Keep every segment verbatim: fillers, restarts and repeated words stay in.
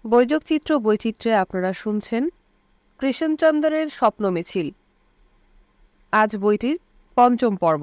বৈযোগচিত্র বৈচিত্র্যে আপনারা শুনছেন কৃষণ চন্দ্রের স্বপ্ন মিছিল। আজ বইটির পঞ্চম পর্ব।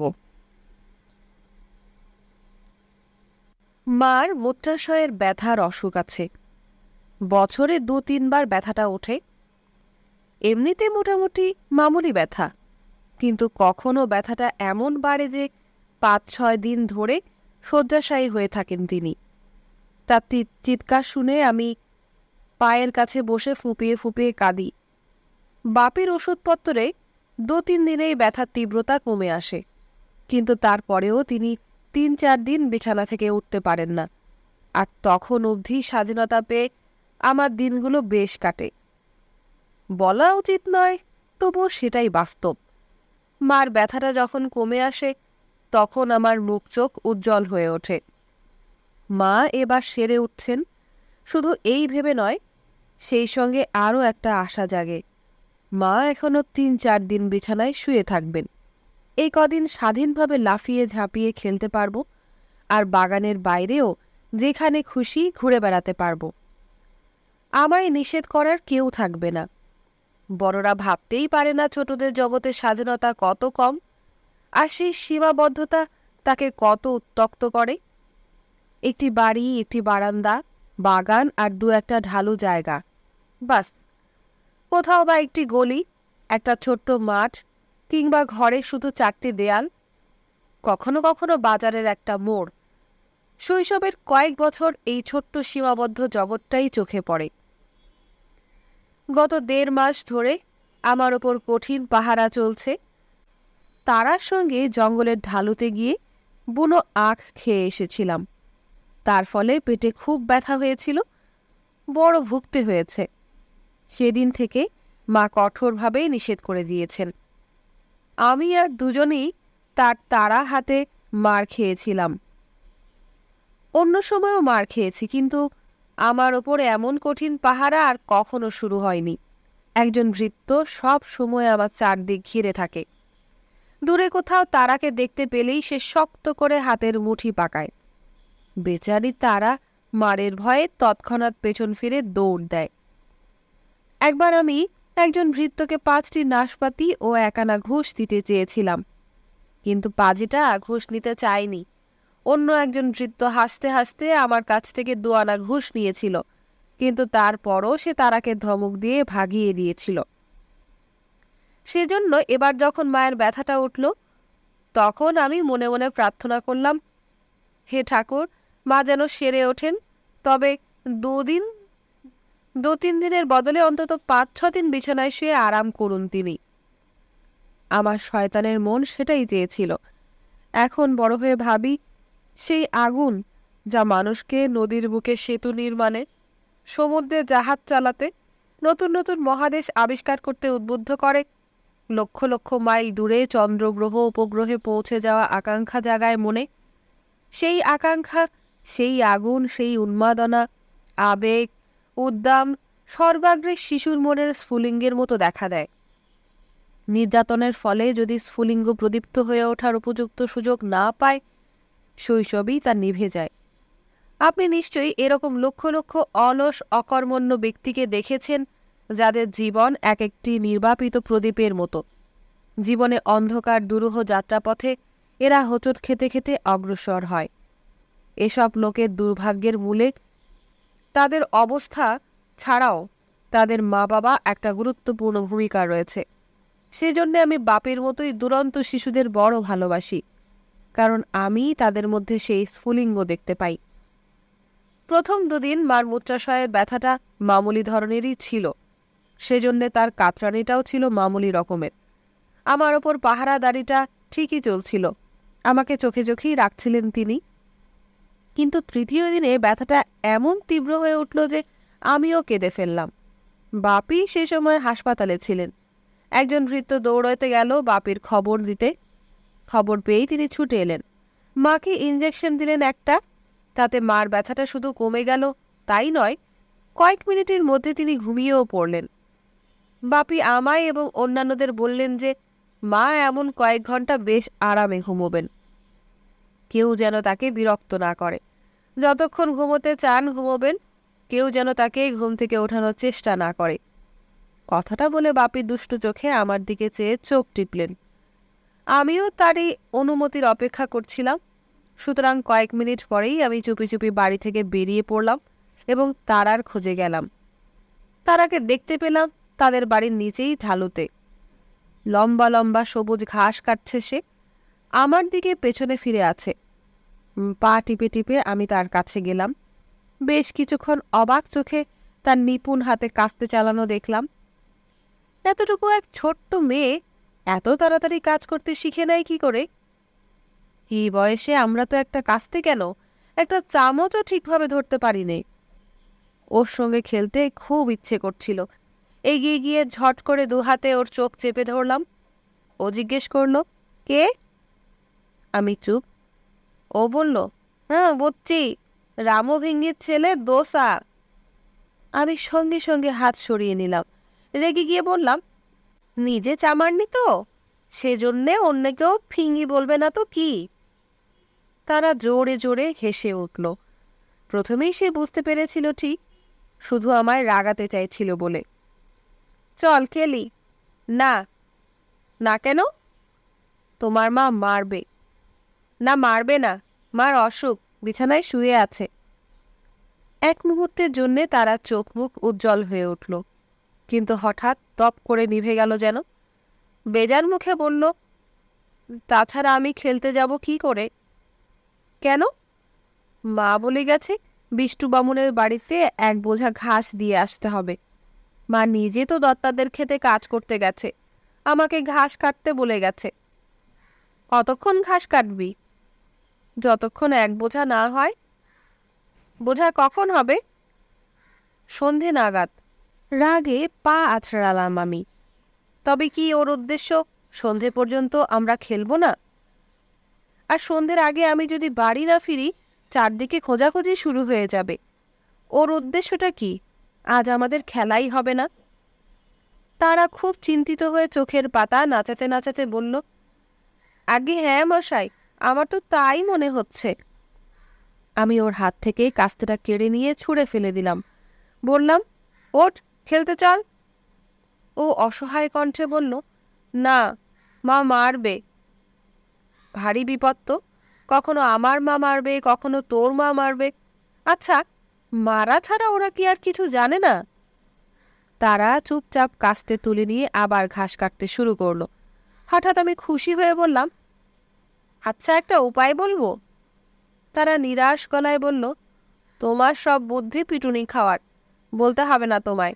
মার মূত্রাশয়ের ব্যথার অসুখ আছে। বছরে দু তিনবার ব্যথাটা ওঠে। এমনিতে মোটামুটি মামুলি ব্যথা, কিন্তু কখনো ব্যথাটা এমন বাড়ে যে পাঁচ ছয় দিন ধরে শয্যাশায়ী হয়ে থাকেন তিনি। তার চিৎকার শুনে আমি পায়ের কাছে বসে ফুঁপিয়ে ফুঁপিয়ে কাঁদি। বাপের ওষুধপত্রে দু তিন দিনেই ব্যথার তীব্রতা কমে আসে, কিন্তু তারপরেও তিনি তিন চার দিন বিছানা থেকে উঠতে পারেন না। আর তখন অবধি স্বাধীনতা পেয়ে আমার দিনগুলো বেশ কাটে। বলা উচিত নয়, তবুও সেটাই বাস্তব। মার ব্যথাটা যখন কমে আসে তখন আমার মুখ চোখ উজ্জ্বল হয়ে ওঠে। মা এবার সেরে উঠছেন, শুধু এই ভেবে নয়, সেই সঙ্গে আরও একটা আশা জাগে। মা এখনো তিন চার দিন বিছানায় শুয়ে থাকবেন। এই কদিন স্বাধীনভাবে লাফিয়ে ঝাঁপিয়ে খেলতে পারবো, আর বাগানের বাইরেও যেখানে খুশি ঘুরে বেড়াতে পারবো। আমায় নিষেধ করার কেউ থাকবে না। বড়রা ভাবতেই পারে না ছোটদের জগতে স্বাধীনতা কত কম, আর সেই সীমাবদ্ধতা তাকে কত উত্ত্যক্ত করে। একটি বাড়ি, একটি বারান্দা, বাগান আর দু একটা ঢালু জায়গা, বাস। কোথাও বা একটি গলি, একটা ছোট্ট মাঠ, কিংবা ঘরে শুধু চারটি দেয়াল, কখনো কখনো বাজারের একটা মোড়। শৈশবের কয়েক বছর এই ছোট্ট সীমাবদ্ধ জগৎটাই চোখে পড়ে। গত দেড় মাস ধরে আমার ওপর কঠিন পাহারা চলছে। তারার সঙ্গে জঙ্গলের ঢালুতে গিয়ে বুনো আখ খেয়ে এসেছিলাম। তার ফলে পেটে খুব ব্যথা হয়েছিল, বড় ভুগতে হয়েছে। সেদিন থেকে মা কঠোরভাবেই নিষেধ করে দিয়েছেন। আমি আর দুজনেই তার তাড়া হাতে মার খেয়েছিলাম। অন্য সময়ও মার খেয়েছি, কিন্তু আমার ওপর এমন কঠিন পাহারা আর কখনো শুরু হয়নি। একজন ভৃত্য সব সময় আমার চারদিক ঘিরে থাকে। দূরে কোথাও তারাকে দেখতে পেলেই সে শক্ত করে হাতের মুঠি পাকায়। বেচারি তারা মারের ভয়ে তৎক্ষণাৎ পেছন ফিরে দৌড় দেয়। একবার আমি একজন ভৃত্যকে পাঁচটি নাশপাতি ও একানা ঘুষ দিতে চেয়েছিলাম, কিন্তু পাজিটা ঘুষ নিতে চায়নি। অন্য একজন ভৃত্য হাসতে হাসতে আমার কাছ থেকে দু আনা ঘুষ নিয়েছিল, কিন্তু তারপরও সে তারাকে ধমক দিয়ে ভাগিয়ে দিয়েছিল। সেজন্য এবার যখন মায়ের ব্যথাটা উঠল, তখন আমি মনে মনে প্রার্থনা করলাম, হে ঠাকুর, মা যেন সেরে ওঠেন, তবে দুদিন দু তিন দিনের বদলে অন্তত পাঁচ ছ দিন বিছানায় শুয়ে আরাম করুন তিনি। আমার শয়তানের মন সেটাই চেয়েছিল। এখন বড় হয়ে ভাবি, সেই আগুন যা মানুষকে নদীর বুকে সেতু নির্মাণে, সমুদ্রে জাহাজ চালাতে, নতুন নতুন মহাদেশ আবিষ্কার করতে উদ্বুদ্ধ করে, লক্ষ লক্ষ মাইল দূরে চন্দ্রগ্রহ উপগ্রহে পৌঁছে যাওয়া আকাঙ্ক্ষা জাগায় মনে, সেই আকাঙ্ক্ষা, সেই আগুন, সেই উন্মাদনা, আবেগ, উদ্দাম সর্বাগ্রে শিশুর মনের স্ফুলিঙ্গের মতো দেখা দেয়। নির্যাতনের ফলে যদি স্ফুলিঙ্গ প্রদীপ্ত হয়ে ওঠার উপযুক্ত সুযোগ না পায়, শৈশবেই তা নিভে যায়। আপনি নিশ্চয়ই এরকম লক্ষ লক্ষ অলস অকর্মণ্য ব্যক্তিকে দেখেছেন, যাদের জীবন এক একটি নির্বাপিত প্রদীপের মতো। জীবনে অন্ধকার দুরূহ যাত্রাপথে এরা হোঁচট খেতে খেতে অগ্রসর হয়। এসব লোকের দুর্ভাগ্যের মূলে তাদের অবস্থা ছাড়াও তাদের মা বাবা একটা গুরুত্বপূর্ণ ভূমিকা রয়েছে। সেজন্য আমি বাপের মতোই দুরন্ত শিশুদের বড় ভালোবাসি, কারণ আমি তাদের মধ্যে সেই স্ফুলিঙ্গ দেখতে পাই। প্রথম দুদিন মার মূত্রাশয়ের ব্যথাটা মামুলি ধরনেরই ছিল, সেজন্যে তার কাতরানিটাও ছিল মামুলি রকমের। আমার ওপর পাহারাদারিটা ঠিকই চলছিল, আমাকে চোখে চোখেই রাখছিলেন তিনি। কিন্তু তৃতীয় দিনে ব্যথাটা এমন তীব্র হয়ে উঠল যে আমিও কেঁদে ফেললাম। বাপি সে সময় হাসপাতালে ছিলেন। একজন ভৃত্য দৌড়াতে গেল বাপির খবর দিতে। খবর পেয়েই তিনি ছুটে এলেন। মাকে ইঞ্জেকশন দিলেন একটা। তাতে মার ব্যথাটা শুধু কমে গেল তাই নয়, কয়েক মিনিটের মধ্যে তিনি ঘুমিয়েও পড়লেন। বাপি আমায় এবং অন্যান্যদের বললেন যে মা এমন কয়েক ঘন্টা বেশ আরামে ঘুমোবেন। কেউ যেন তাকে বিরক্ত না করে। যতক্ষণ ঘুমোতে চান ঘুমোবেন, কেউ যেন তাকে ঘুম থেকে ওঠানোর চেষ্টা না করে। কথাটা বলে বাপি দুষ্টু চোখে আমার দিকে চেয়ে চোখ টিপলেন। আমিও তারই অনুমতির অপেক্ষা করছিলাম। সুতরাং কয়েক মিনিট পরেই আমি চুপি চুপি বাড়ি থেকে বেরিয়ে পড়লাম এবং তারার খোঁজে গেলাম। তারাকে দেখতে পেলাম তাদের বাড়ির নিচেই ঢালুতে। লম্বা লম্বা সবুজ ঘাস কাটছে সে, আমার দিকে পেছনে ফিরে আছে। পা টিপে টিপে আমি তার কাছে গেলাম। বেশ কিছুক্ষণ অবাক চোখে তার নিপুণ হাতে কাস্তে চালানো দেখলাম। এতটুকু এক ছোট্ট মেয়ে এত তাড়াতাড়ি কাজ করতে শিখে নেয় কি করে? এই বয়সে আমরা তো একটা কাস্তে কেন, একটা চামচও ঠিকভাবে ধরতে পারি নে। ওর সঙ্গে খেলতে খুব ইচ্ছে করছিল। এগিয়ে গিয়ে ঝট করে দু হাতে ওর চোখ চেপে ধরলাম। ও জিজ্ঞেস করলো, কে? আমি চুপ। ও বলল, হ্যাঁ বুঝছি, রামু ভিঙ্গির ছেলে দোসা। আমি সঙ্গে সঙ্গে হাত সরিয়ে নিলাম। রেগে গিয়ে বললাম, নিজে চামারনি তো, সেজন্যে অন্যকেও ফিঙ্গি বলবে না তো কি? তারা জোরে জোরে হেসে উঠল। প্রথমেই সে বুঝতে পেরেছিল ঠিক, শুধু আমায় রাগাতে চাইছিল বলে। চল খেলি। না। না কেন? তোমার মা মারবে। না মারবে না, মার অসুখ, বিছানায় শুয়ে আছে। এক মুহূর্তের জন্যে তারা চোখ মুখ উজ্জ্বল হয়ে উঠল, কিন্তু হঠাৎ তপ করে নিভে গেল যেন। বেজার মুখে বলল, তাছাড়া আমি খেলতে যাব কি করে? কেন? মা বলে গেছে বিষ্টু বামুনের বাড়িতে এক বোঝা ঘাস দিয়ে আসতে হবে। মা নিজে তো দত্তাদের খেতে কাজ করতে গেছে, আমাকে ঘাস কাটতে বলে গেছে। কতক্ষণ ঘাস কাটবি? যতক্ষণ এক বোঝা না হয়। বোঝা কখন হবে? সন্ধে নাগাদ। রাগে পা আছড়ালাম আমি। তবে কি ওর উদ্দেশ্য সন্ধে পর্যন্ত আমরা খেলবো না? আর সন্ধ্যের আগে আমি যদি বাড়ি না ফিরি, চারদিকে খোঁজাখুঁজি শুরু হয়ে যাবে। ওর উদ্দেশ্যটা কি? আজ আমাদের খেলাই হবে না। তারা খুব চিন্তিত হয়ে চোখের পাতা নাচাতে নাচাতে বলল, আগে হ্যাঁ মশাই, আমার তো তাই মনে হচ্ছে। আমি ওর হাত থেকে কাস্তেটা কেড়ে নিয়ে ছুঁড়ে ফেলে দিলাম। বললাম, ওঠ, খেলতে চল। ও অসহায় কণ্ঠে বলল, না, মা মারবে। ভারী বিপদ তো, কখনো আমার মা মারবে, কখনো তোর মা মারবে। আচ্ছা, মারা ছাড়া ওরা কি আর কিছু জানে না? তারা চুপচাপ কাস্তে তুলে নিয়ে আবার ঘাস কাটতে শুরু করলো। হঠাৎ আমি খুশি হয়ে বললাম, আচ্ছা একটা উপায় বলবো? তারা নিরাশ গলায় বলল, তোমার সব বুদ্ধি পিটুনি খাওয়ার, বলতে হবে না তোমায়,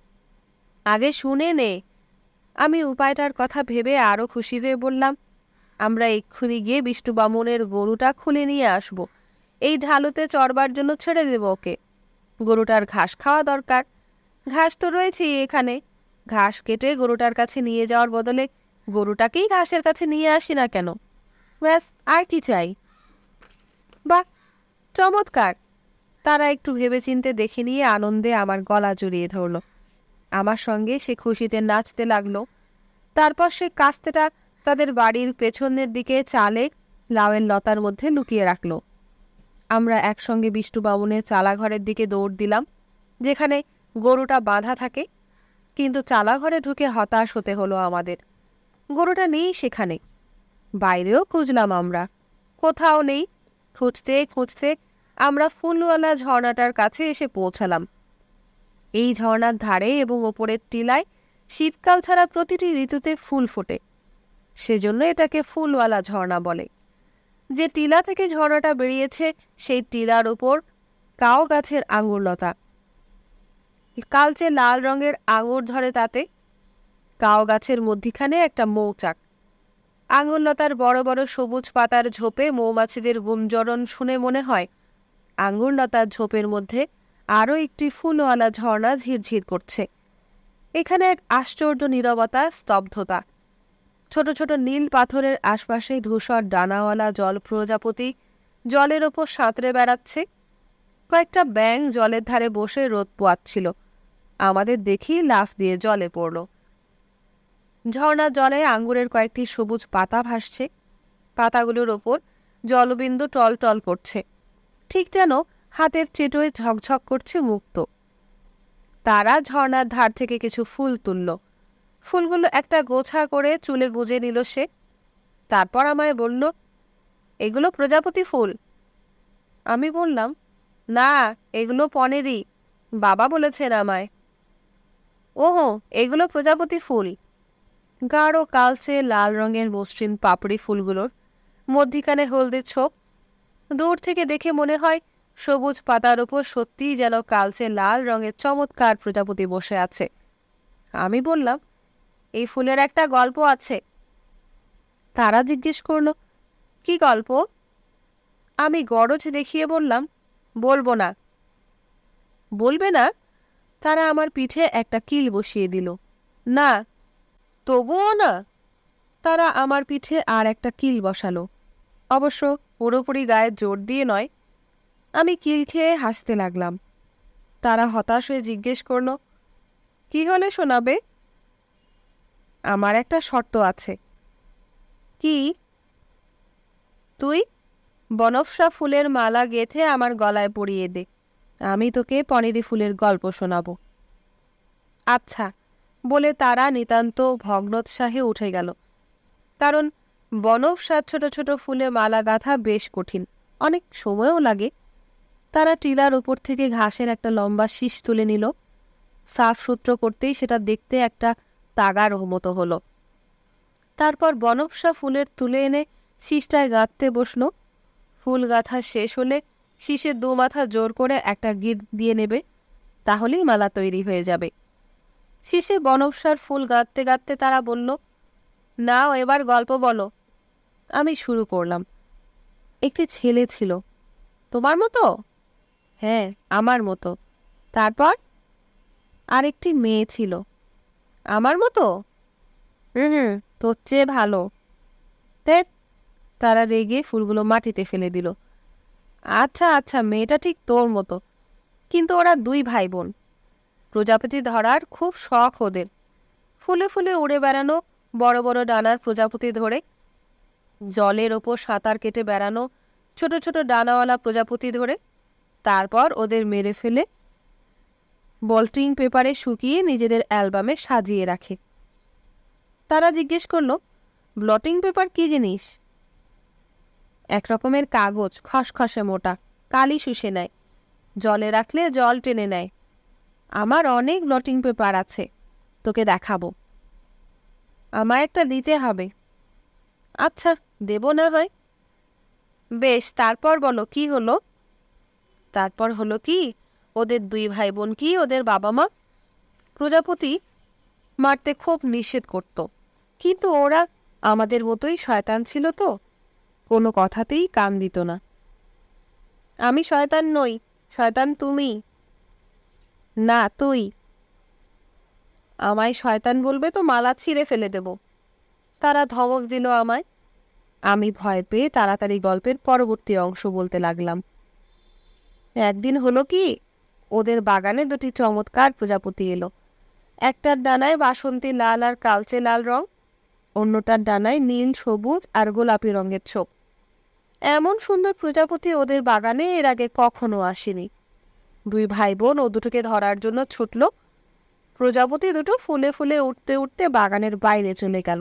আগে শুনে নে। আমি উপায়টার কথা ভেবে আরও খুশি হয়ে বললাম, আমরা এক্ষুনি গিয়ে বিষ্টু বামুনের গরুটা খুলে নিয়ে আসব। এই ঢালুতে চড়বার জন্য ছেড়ে দেব ওকে। গরুটার ঘাস খাওয়া দরকার। ঘাস তো রয়েছেই এখানে। ঘাস কেটে গরুটার কাছে নিয়ে যাওয়ার বদলে গরুটাকেই ঘাসের কাছে নিয়ে আসি না কেন? ব্যাস, আর কি চাই? বাহ, চমৎকার। তারা একটু ভেবেচিন্তে দেখে নিয়ে আনন্দে আমার গলা জড়িয়ে ধরল। আমার সঙ্গে সে খুশিতে নাচতে লাগলো। তারপর সে কাস্তেটা তাদের বাড়ির পেছনের দিকে চালে লাউয়ের লতার মধ্যে লুকিয়ে রাখল। আমরা একসঙ্গে বিষ্টু বামুনের চালাঘরের দিকে দৌড় দিলাম, যেখানে গরুটা বাঁধা থাকে। কিন্তু চালাঘরে ঢুকে হতাশ হতে হলো আমাদের। গরুটা নেই সেখানে। বাইরেও খুঁজলাম আমরা, কোথাও নেই। খুঁজতে খুঁজতে আমরা ফুলওয়ালা ঝর্ণাটার কাছে এসে পৌঁছালাম। এই ঝর্ণার ধারে এবং ওপরের টিলায় শীতকাল ছাড়া প্রতিটি ঋতুতে ফুল ফোটে, সেজন্য এটাকে ফুলওয়ালা ঝর্ণা বলে। যে টিলা থেকে ঝর্ণাটা বেরিয়েছে সেই টিলার উপর কাও গাছের আঙুর লতা। কালচে লাল রঙের আঙুর ধরে তাতে। কাও গাছের মধ্যিখানে একটা মৌচাক। আঙুর লতার বড় বড় সবুজ পাতার ঝোপে মৌমাছিদের গুঞ্জরণ শুনে মনে হয় আঙুর লতার ঝোপের মধ্যে আরও একটি ফুলওয়ালা ঝর্ণা ঝিরঝির করছে। এখানে এক আশ্চর্য নীরবতা, স্তব্ধতা। ছোট ছোট নীল পাথরের আশপাশে ধূসর ডানাওয়ালা জল প্রজাপতি জলের ওপর সাঁতরে বেড়াচ্ছে। কয়েকটা ব্যাঙ জলের ধারে বসে রোদ পোয়াচ্ছিল। আমাদের দেখেই লাফ দিয়ে জলে পড়ল। ঝর্ণার জলে আঙ্গুরের কয়েকটি সবুজ পাতা ভাসছে। পাতাগুলোর ওপর জলবিন্দু টল টল করছে, ঠিক যেন হাতের চেটোয় ঝকঝক করছে মুক্ত। তারা ঝর্ণার ধার থেকে কিছু ফুল তুলল। ফুলগুলো একটা গোছা করে চুলে গুজে নিল সে। তারপর আমায় বলল, এগুলো প্রজাপতি ফুল। আমি বললাম, না, এগুলো পনেরই, বাবা বলেছেন আমায়। ওহো, এগুলো প্রজাপতি ফুল। গাঢ় কালচে লাল রঙের মসৃণ পাপড়ি ফুলগুলোর, মধ্যিখানে হলদে ছোপ। দূর থেকে দেখে মনে হয় সবুজ পাতার উপর সত্যিই যেন কালচে লাল রঙের চমৎকার প্রজাপতি বসে আছে। আমি বললাম, এই ফুলের একটা গল্প আছে। তারা জিজ্ঞেস করল, কি গল্প? আমি গরজ দেখিয়ে বললাম, বলবো না। বলবে না? তারা আমার পিঠে একটা কিল বসিয়ে দিল। না। তবুও না? তারা আমার পিঠে আর একটা কিল বসালো, অবশ্য পুরোপুরি গায়ে জোর দিয়ে নয়। আমি কিল খেয়ে হাসতে লাগলাম। তারা হতাশ হয়ে জিজ্ঞেস করল, কি হলে শোনাবে? আমার একটা শর্ত আছে। কি? তুই বনফসা ফুলের মালা গেঁথে আমার গলায় পরিয়ে দে, আমি তোকে পনেরি ফুলের গল্প শোনাব। আচ্ছা বলে তারা নিতান্ত ভগ্নোৎসাহে উঠে গেল। কারণ বনফসার ছোট ছোট ফুলে মালা গাঁথা বেশ কঠিন, অনেক সময়ও লাগে। তারা টিলার উপর থেকে ঘাসের একটা লম্বা শীষ তুলে নিল। সাফ সূত্র করতেই সেটা দেখতে একটা তাগার মতো হলো। তারপর বনফসা ফুলের তুলে এনে শীষটায় গাঁথতে বসল। ফুল গাঁথা শেষ হলে শীষের দু মাথা জোর করে একটা গিট দিয়ে নেবে, তাহলেই মালা তৈরি হয়ে যাবে। শীষে বনফসার ফুল গাঁথতে গাঁথতে তারা বলল, নাও এবার গল্প বলো। আমি শুরু করলাম। একটি ছেলে ছিল। তোমার মতো? হ্যাঁ, আমার মতো। তারপর? আর একটি মেয়ে ছিল। আমার মতো? হুম হুম তোর চেয়ে ভালো। তে তারা রেগে ফুলগুলো মাটিতে ফেলে দিল। আচ্ছা আচ্ছা, মেয়েটা ঠিক তোর মতো, কিন্তু ওরা দুই ভাই বোন। প্রজাপতি ধরার খুব শখ ওদের। ফুলে ফুলে উড়ে বেড়ানো, বড় বড় ডানার প্রজাপতি ধরে, জলের ওপর সাঁতার কেটে বেড়ানো ছোট ছোট ডানাওয়ালা প্রজাপতি ধরে, তারপর ওদের মেরে ফেলে বল্টিং পেপারে শুকিয়ে নিজেদের অ্যালবামে সাজিয়ে রাখে। তারা জিজ্ঞেস করল, ব্লটিং পেপার কি জিনিস? এক রকমের কাগজ, খসখসে মোটা, কালি শুষে নেয়, জলে রাখলে জল টেনে নেয়। আমার অনেক ব্লটিং পেপার আছে, তোকে দেখাবো। আমায় একটা দিতে হবে। আচ্ছা, দেব না হয়। বেশ, তারপর বলো কি হলো? তারপর হলো কি, ওদের দুই ভাই বোন কি ওদের বাবা মা প্রজাপতি মারতে খুব নিষেধ করত, কিন্তু ওরা আমাদের মতোই শয়তান ছিল তো, কোনো কথাতেই কান দিত না। আমি শয়তান নই, শয়তান তুমি। না, তুই। আমায় শয়তান বলবে তো মালা ছিঁড়ে ফেলে দেব। তারা ধমক দিল আমায়। আমি ভয় পেয়ে তাড়াতাড়ি গল্পের পরবর্তী অংশ বলতে লাগলাম। একদিন হলো কি, ওদের বাগানে দুটি চমৎকার প্রজাপতি এলো। একটার ডানায় বাসন্তী লাল আর কালচে লাল রং, অন্যটার ডানায় নীল, সবুজ আর গোলাপি রঙের ছোপ। এমন সুন্দর প্রজাপতি ওদের বাগানে এর আগে কখনো আসেনি। দুই ভাই বোন ও দুটোকে ধরার জন্য ছুটল। প্রজাপতি দুটো ফুলে ফুলে উঠতে উঠতে বাগানের বাইরে চলে গেল।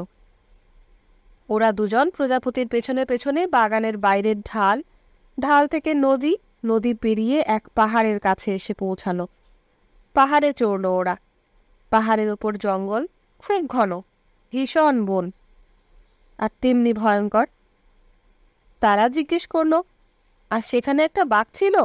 ওরা দুজন প্রজাপতির পেছনে পেছনে বাগানের বাইরের ঢাল, ঢাল থেকে নদী, নদী পেরিয়ে এক পাহাড়ের কাছে এসে পৌঁছালো। পাহাড়ে চড়ল ওরা। পাহাড়ের ওপর জঙ্গল, খুব ঘন, ভীষণ বন, আর তেমনি ভয়ঙ্কর। তারা জিজ্ঞেস করলো, আর সেখানে একটা বাঘ ছিল?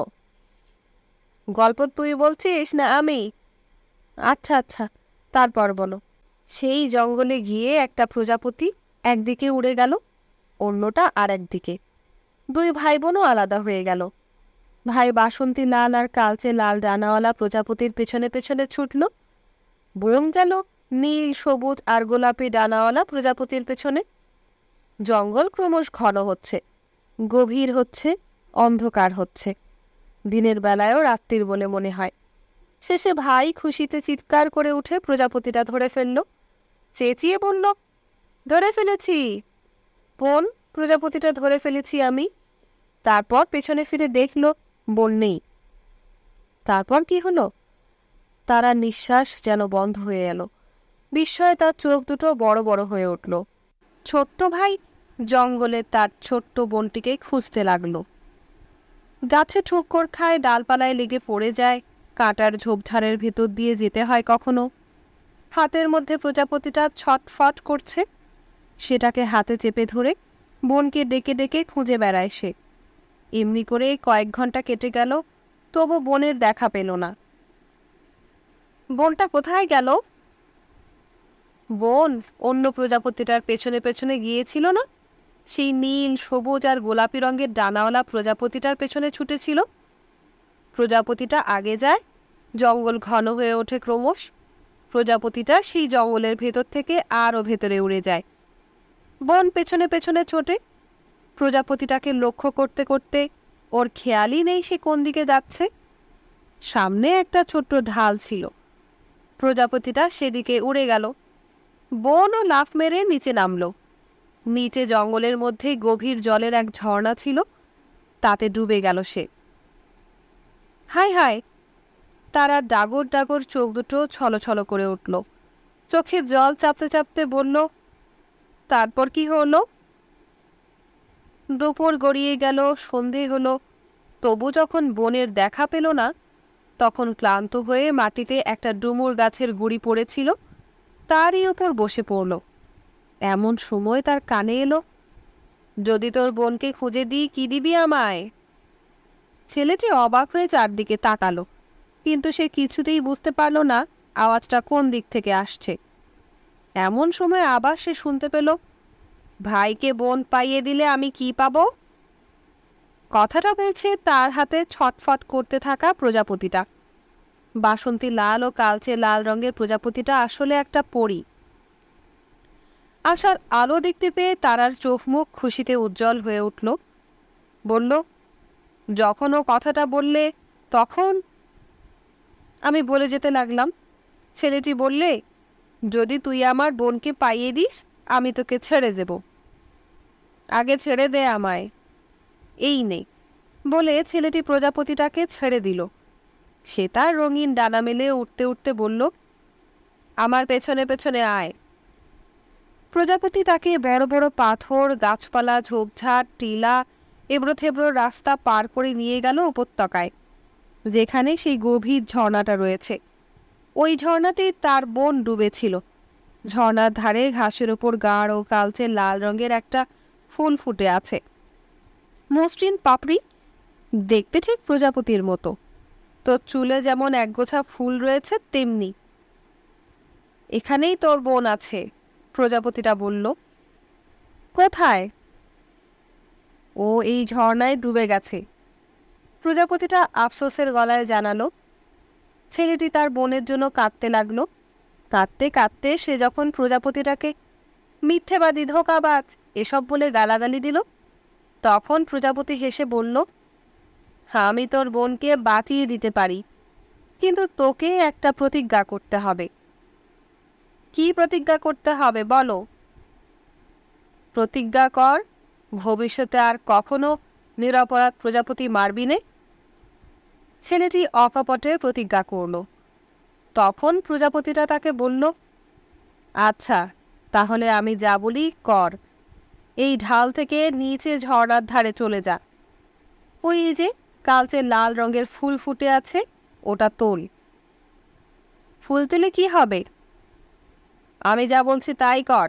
গল্প তুই বলছিস না আমি? আচ্ছা আচ্ছা, তারপর বলো। সেই জঙ্গলে গিয়ে একটা প্রজাপতি একদিকে উড়ে গেল, অন্যটা আর একদিকে। দুই ভাই বোনও আলাদা হয়ে গেল। ভাই বাসন্তী লাল আর কালচে লাল ডানাওয়ালা প্রজাপতির পেছনে পেছনে ছুটল, বোন গেল নীল, সবুজ আর গোলাপি ডানাওয়ালা প্রজাপতির পেছনে। জঙ্গল ক্রমশ ঘন হচ্ছে, গভীর হচ্ছে, অন্ধকার হচ্ছে, দিনের বেলায়ও রাত্রির বলে মনে হয়। শেষে ভাই খুশিতে চিৎকার করে উঠে প্রজাপতিটা ধরে ফেলল। চেঁচিয়ে বলল, ধরে ফেলেছি বোন, প্রজাপতিটা ধরে ফেলেছি আমি। তারপর পেছনে ফিরে দেখল বোন নেই, তারপর কি হলো? তারার নিঃশ্বাস যেন বন্ধ হয়ে এলো। বিস্ময়ে তার চোখ দুটো বড় বড় হয়ে উঠল। ছোট্ট ভাই জঙ্গলে তার ছোট্ট বোনটিকে খুঁজতে লাগলো। গাছে ঠোক্কর খায়, ডালপালায় লেগে পড়ে যায়, কাঁটার ঝোপঝাড়ের ভেতর দিয়ে যেতে হয় কখনো। হাতের মধ্যে প্রজাপতিটা ছটফট করছে, সেটাকে হাতে চেপে ধরে বোনকে ডেকে ডেকে খুঁজে বেড়ায় সে। এমনি করে কয়েক ঘন্টা কেটে গেল, তবু বোনের দেখা পেল না। বোনটা কোথায় গেল? বোন অন্য প্রজাপতিটার পেছনে পেছনে গিয়েছিল না? সেই নীল, সবুজ আর গোলাপি রঙের ডানাওয়ালা প্রজাপতিটার পেছনে ছুটেছিল। প্রজাপতিটা আগে যায়, জঙ্গল ঘন হয়ে ওঠে ক্রমশ। প্রজাপতিটা সেই জঙ্গলের ভেতর থেকে আরও ভেতরে উড়ে যায়। বোন পেছনে পেছনে ছোটে। প্রজাপতিটাকে লক্ষ্য করতে করতে ওর খেয়ালই নেই সে কোন দিকে যাচ্ছে। সামনে একটা ছোট্ট ঢাল ছিল, প্রজাপতিটা সেদিকে উড়ে গেল। বোনও লাফ মেরে নিচে নামল। নিচে জঙ্গলের মধ্যে গভীর জলের এক ঝর্ণা ছিল, তাতে ডুবে গেল সে। হায় হায়! তারা ডাগর ডাগর চোখ দুটো ছলছল করে উঠল। চোখে জল চাপতে চাপতে বলল, তারপর কি হলো? দুপুর গড়িয়ে গেল, সন্ধে হলো, তবু যখন বোনের দেখা পেল না, তখন ক্লান্ত হয়ে মাটিতে একটা ডুমুর গাছের গুড়ি পড়েছিল, তারই উপর বসে পড়ল। এমন সময় তার কানে এলো, যদি তোর বোনকে খুঁজে দিই, কি দিবি আমায়? ছেলেটি অবাক হয়ে চারদিকে তাকালো, কিন্তু সে কিছুতেই বুঝতে পারল না আওয়াজটা কোন দিক থেকে আসছে। এমন সময় আবার সে শুনতে পেল, ভাইকে বোন পাইয়ে দিলে আমি কি পাবো? কথাটা বলছে তার হাতে ছটফট করতে থাকা প্রজাপতিটা। বাসন্তী লাল ও কালচে লাল রঙের প্রজাপতিটা আসলে একটা পরী। আশার আলো দেখতে পেয়ে তারার চোখ মুখ খুশিতে উজ্জ্বল হয়ে উঠল। বলল, যখন ও কথাটা বললে তখন আমি বলে যেতে লাগলাম। ছেলেটি বললে, যদি তুই আমার বোনকে পাইয়ে দিস, আমি তোকে ছেড়ে দেব। আগে ছেড়ে দে আমায়। এই নে বলে ছেলেটি প্রজাপতিটাকে ছেড়ে দিল। সে তার রঙিন ডানা মেলে উঠতে উঠতে বলল, আমার পেছনে পেছনে আয়। প্রজাপতি তাকে বড় বড় পাথর, গাছপালা, ঝোপঝাড়, টিলা, এবড়ো থেবড়ো রাস্তা পার করে নিয়ে গেল উপত্যকায়, যেখানে সেই গভীর ঝর্ণাটা রয়েছে। ওই ঝর্ণাতেই তার বোন ডুবেছিল। ঝর্ণার ধারে ঘাসের ওপর গাঢ় কালচে লাল রঙের একটা ফুল ফুটে আছে, মসৃণ পাপড়ি, দেখতে ঠিক প্রজাপতির মতো। তোর চুলে যেমন একগোছা ফুল রয়েছে তেমনি। এখানেই তোর বোন আছে, প্রজাপতিটা বলল। কোথায়? ও এই ঝর্ণায় ডুবে গেছে, প্রজাপতিটা আফসোসের গলায় জানালো। ছেলেটি তার বোনের জন্য কাঁদতে লাগলো। কাঁদতে কাঁদতে সে যখন প্রজাপতিটাকে মিথ্যেবাদী, ধোঁকাবাজ এসব বলে গালাগালি দিল, তখন প্রজাপতি হেসে বলল, আমি তোর বোনকে বাঁচিয়ে দিতে পারি, কিন্তু তোকে একটা প্রতিজ্ঞা করতে হবে। কি প্রতিজ্ঞা করতে হবে বলো? প্রতিজ্ঞা কর, ভবিষ্যতে আর কখনো নিরপরাধ প্রজাপতি মারবি নে। ছেলেটি অকপটে প্রতিজ্ঞা করল। তখন প্রজাপতিটা তাকে বলল, আচ্ছা, তাহলে আমি যা বলি কর। এই ঢাল থেকে নিচে ঝর্ণার ধারে চলে যা। ওই যে কালচে লাল রঙের ফুল ফুটে আছে, ওটা তোল। ফুল তুলে কি হবে? আমি যা বলছি তাই কর।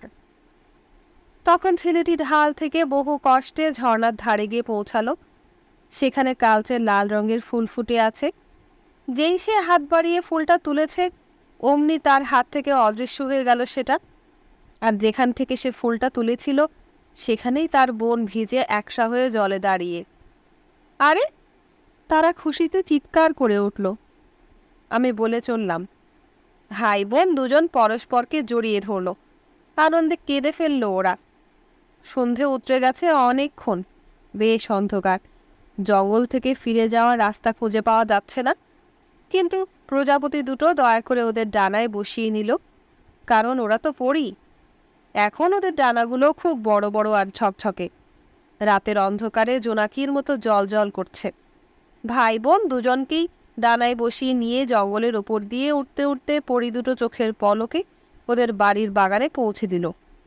তখন ছেলেটি ঢাল থেকে বহু কষ্টে ঝর্ণার ধারে গিয়ে পৌঁছালো। সেখানে কালচে লাল রঙের ফুল ফুটে আছে। যেই সে হাত বাড়িয়ে ফুলটা তুলেছে, অমনি তার হাত থেকে অদৃশ্য হয়ে গেল সেটা। আর যেখান থেকে সে ফুলটা তুলেছিল, সেখানেই তার বোন ভিজে একসা হয়ে জলে দাঁড়িয়ে। আরে! তারা খুশিতে চিৎকার করে উঠল। আমি বলে চললাম। ভাই বোন দুজন পরস্পরকে জড়িয়ে ধরল, আনন্দে কেঁদে ফেলল ওরা। সন্ধে উতরে গেছে অনেকক্ষণ, বেশ অন্ধকার। জঙ্গল থেকে ফিরে যাওয়ার রাস্তা খুঁজে পাওয়া যাচ্ছে না, কিন্তু প্রজাপতি দুটো দয়া করে ওদের ডানায় বসিয়ে নিল, কারণ ওরা তো পড়ি। এখন ওদের ডানাগুলো খুব বড় বড় আর ঝকঝকে, রাতের অন্ধকারে জোনাকির মতো জল জল করছে। ভাই বোন দুজনকেই ডানায় বসিয়ে নিয়ে জঙ্গলের ওপর দিয়ে উঠতে উঠতে পরি দুটো চোখের পলকে ওদের বাড়ির বাগানে পৌঁছে দিল।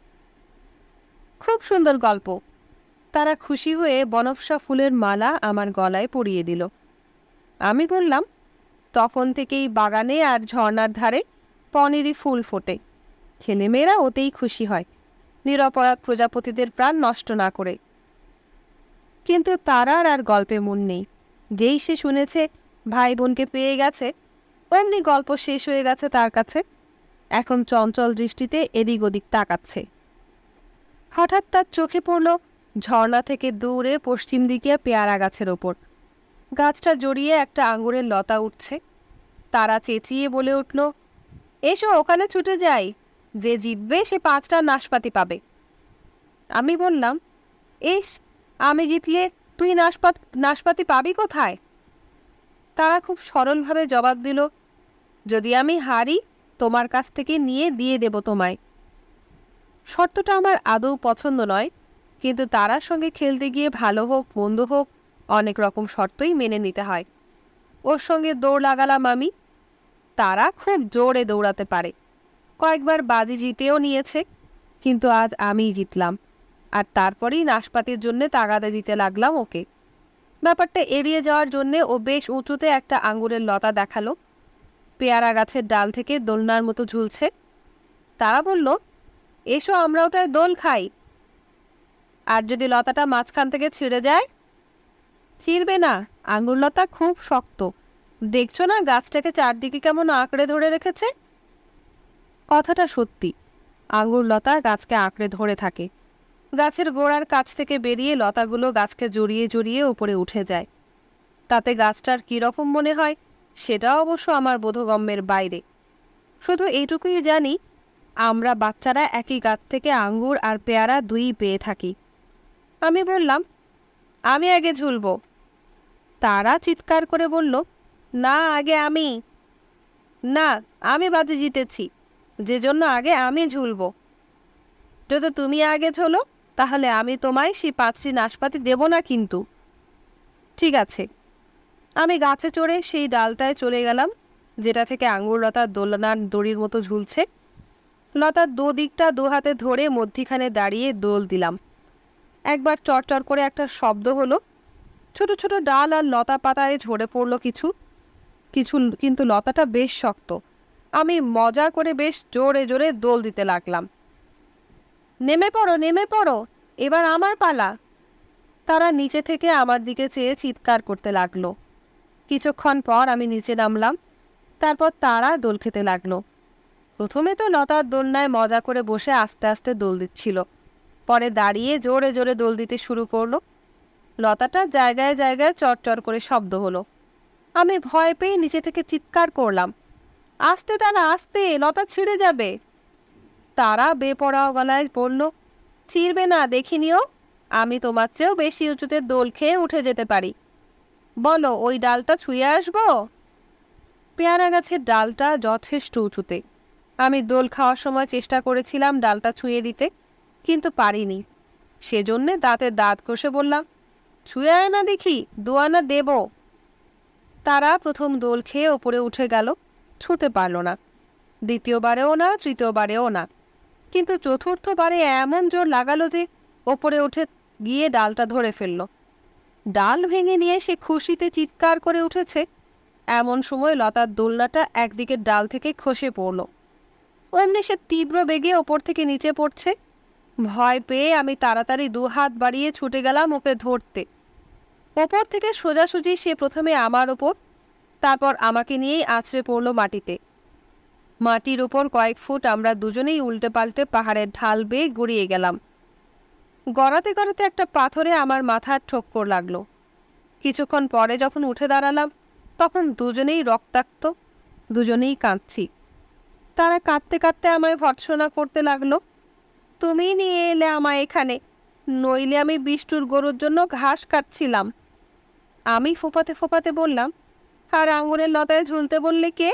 খুব সুন্দর গল্প। তারা খুশি হয়ে বনফসা ফুলের মালা আমার গলায় পরিয়ে দিল। আমি বললাম, তখন থেকেই বাগানে আর ঝর্ণার ধারে পনেরই ফুল ফোটে। ছেলেমেয়েরা ওতেই খুশি হয়, নিরপরাধ প্রজাপতিদের প্রাণ নষ্ট না করে। কিন্তু তারার আর গল্পে মন নেই। যেই সে শুনেছে ভাই বোনকে পেয়ে গেছে, অমনি গল্প শেষ হয়ে গেছে তার কাছে। এখন চঞ্চল দৃষ্টিতে এদিক ওদিক তাকাচ্ছে। হঠাৎ তার চোখে পড়ল ঝর্ণা থেকে দূরে পশ্চিম দিকে পেয়ারা গাছের ওপর। গাছটা জড়িয়ে একটা আঙুরের লতা উঠছে। তারা চেঁচিয়ে বলে উঠল, এসো ওখানে ছুটে যাই, যে জিতবে সে পাঁচটা নাশপাতি পাবে। আমি বললাম, ইস, আমি জিতলে তুই নাশপাত নাশপাতি পাবি কোথায়? তারা খুব সরলভাবে জবাব দিল, যদি আমি হারি তোমার কাছ থেকে নিয়ে দিয়ে দেব তোমায়। শর্তটা আমার আদৌ পছন্দ নয়, কিন্তু তারার সঙ্গে খেলতে গিয়ে ভালো হোক মন্দ হোক অনেক রকম শর্তই মেনে নিতে হয়। ওর সঙ্গে দৌড় লাগালাম আমি। তারা খুব জোরে দৌড়াতে পারে, কয়েকবার বাজি জিতেও নিয়েছে, কিন্তু আজ আমিই জিতলাম। আর তারপরেই নাশপাতির জন্যে তাগাদা দিতে লাগলাম ওকে। ব্যাপারটা এড়িয়ে যাওয়ার জন্যে ও বেশ উঁচুতে একটা আঙুরের লতা দেখালো, পেয়ারা গাছের ডাল থেকে দোলনার মতো ঝুলছে। তারা বলল, এসো আমরা ওটায় দোল খাই। আর যদি লতাটা মাঝখান থেকে ছিঁড়ে যায়? ছিঁড়বে না, আঙুর লতা খুব শক্ত, দেখছো না গাছটাকে চারদিকে কেমন আঁকড়ে ধরে রেখেছে। কথাটা সত্যি, আঙুর লতা গাছকে আঁকড়ে ধরে থাকে। গাছের গোড়ার কাছ থেকে বেরিয়ে লতাগুলো গাছকে জড়িয়ে জড়িয়ে উপরে উঠে যায়। তাতে গাছটার কীরকম মনে হয় সেটা অবশ্য আমার বোধগম্যের বাইরে। শুধু এইটুকুই জানি, আমরা বাচ্চারা একই গাছ থেকে আঙ্গুর আর পেয়ারা দুই পেয়ে থাকি। আমি বললাম, আমি আগে ঝুলব। তারা চিৎকার করে বলল, না, আগে আমি। না, আমি বাজি জিতেছি, যে জন্য আগে আমি ঝুলব। যদি তুমি আগে ঝোলো তাহলে আমি তোমায় সেই পাঁচটি নাশপাতি দেব না কিন্তু। ঠিক আছে। আমি গাছে চড়ে সেই ডালটায় চলে গেলাম যেটা থেকে আঙুর লতার দোলনার দড়ির মতো ঝুলছে। লতার দু দিকটা দু হাতে ধরে মধ্যিখানে দাঁড়িয়ে দোল দিলাম। একবার চরচর করে একটা শব্দ হলো। ছোট ছোট ডাল আর লতা পাতায় ঝরে পড়লো কিছু কিছু কিন্তু লতাটা বেশ শক্ত। আমি মজা করে বেশ জোরে জোরে দোল দিতে লাগলাম। নেমে পড়ো, নেমে পড়ো, এবার আমার পালা। তারা নিচে থেকে আমার দিকে চেয়ে চিৎকার করতে লাগলো। কিছুক্ষণ পর আমি নিচে নামলাম। তারপর তারা দোল খেতে লাগলো। প্রথমে তো লতার দোলনায় মজা করে বসে আস্তে আস্তে দোল দিচ্ছিল, পরে দাঁড়িয়ে জোরে জোরে দোল দিতে শুরু করলো। লতাটা জায়গায় জায়গায় চটচর করে শব্দ হলো। আমি ভয় পেয়ে নিচে থেকে চিৎকার করলাম, আস্তে তারা, আস্তে, লতা ছিঁড়ে যাবে। তারা বেপরোয়া গলায় বলল, ছিঁড়বে না, দেখিনিও, আমি তোমার চেয়েও বেশি উঁচুতে দোল খেয়ে উঠে যেতে পারি। বলো, ওই ডালটা ছুঁয়ে আসবো? পেয়ারা গাছের ডালটা যথেষ্ট উঁচুতে। আমি দোল খাওয়ার সময় চেষ্টা করেছিলাম ডালটা ছুঁয়ে দিতে, কিন্তু পারিনি। সেজন্যে দাঁতে দাঁত কষে বললাম, ছুঁয়ে আয় না দেখি, দুয়ানা দেব। তারা প্রথম দোল খেয়ে ওপরে উঠে গেল, ছুঁতে পারল না। দ্বিতীয়বারেও না, তৃতীয়বারেও না, কিন্তু চতুর্থবারে এমন জোর লাগালো যে ওপরে উঠে গিয়ে ডালটা ধরে ফেলল। ডাল ভেঙে নিয়ে সে খুশিতে চিৎকার করে উঠেছে। এমন সময় লতার দোলনাটা একদিকের ডাল থেকে খসে পড়ল। এমনি সে তীব্র বেগে ওপর থেকে নিচে পড়ছে। ভয় পেয়ে আমি তাড়াতাড়ি দু হাত বাড়িয়ে ছুটে গেলাম ওকে ধরতে। ওপর থেকে সোজাসুজি সে প্রথমে আমার ওপর, তারপর আমাকে নিয়েই আছড়ে পড়ল মাটিতে। মাটির ওপর কয়েক ফুট আমরা দুজনেই উল্টে পাল্টে পাহাড়ের ঢাল বেয়ে গড়িয়ে গেলাম। গড়াতে গড়াতে একটা পাথরে আমার মাথার ঠোক্কর লাগলো। কিছুক্ষণ পরে যখন উঠে দাঁড়ালাম তখন দুজনেই রক্তাক্ত, দুজনেই কাঁদছি। তারা কাঁদতে কাঁদতে আমায় ভর্ৎসনা করতে লাগলো, তুমিই নিয়ে এলে আমায় এখানে, নইলে আমি বিষ্টুর গরুর জন্য ঘাস কাটছিলাম। আমি ফোপাতে ফোপাতে বললাম, আর আঙুরের লতায় ঝুলতে বললে কে?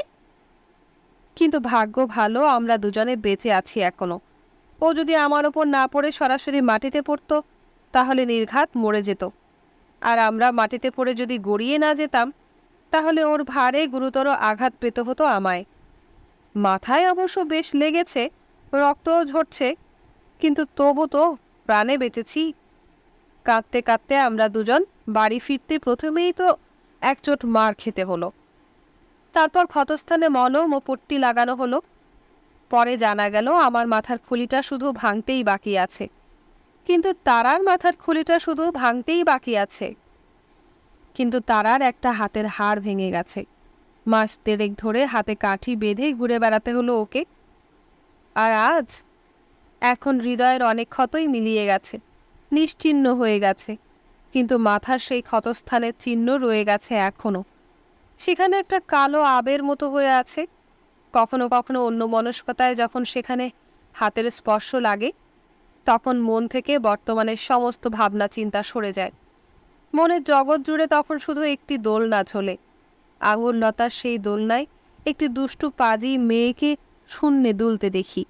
কিন্তু ভাগ্য ভালো, আমরা দুজনে বেঁচে আছি এখনো। ও যদি আমার ওপর না পড়ে সরাসরি মাটিতে পড়তো তাহলে নির্ঘাত মরে যেত। আর আমরা মাটিতে পড়ে যদি গড়িয়ে না যেতাম তাহলে ওর ভারে গুরুতর আঘাত পেতে হতো আমায়। মাথায় অবশ্য বেশ লেগেছে, রক্তও ঝরছে, কিন্তু তবু তো প্রাণে বেঁচেছি। কাঁদতে কাঁদতে আমরা দুজন বাড়ি ফিরতে প্রথমেই তো এক চোট মার খেতে হলো। তারপর ক্ষতস্থানে মলম ও পট্টি লাগানো হলো। পরে জানা গেল আমার মাথার খুলিটা শুধু ভাঙতেই বাকি আছে। কিন্তু তারার মাথার খুলিটা শুধু ভাঙতেই বাকি আছে কিন্তু তারার একটা হাতের হাড় ভেঙে গেছে। মাস দেড়েক ধরে হাতে কাঠি বেঁধে ঘুরে বেড়াতে হলো ওকে। আর আজ এখন হৃদয়ের অনেক ক্ষতই মিলিয়ে গেছে, নিশ্চিহ্ন হয়ে গেছে, কিন্তু মাথার সেই ক্ষতস্থানের চিহ্ন রয়ে গেছে এখনো। সেখানে একটা কালো আবের মতো হয়ে আছে। কখনো কখনো অন্য মনস্কতায় যখন সেখানে হাতের স্পর্শ লাগে, তখন মন থেকে বর্তমানের সমস্ত ভাবনা চিন্তা সরে যায়। মনের জগৎ জুড়ে তখন শুধু একটি দোলনা ঝোলে। আঙুল লতার সেই দোলনায় একটি দুষ্টু পাজি মেয়েকে শূন্যে দুলতে দেখি।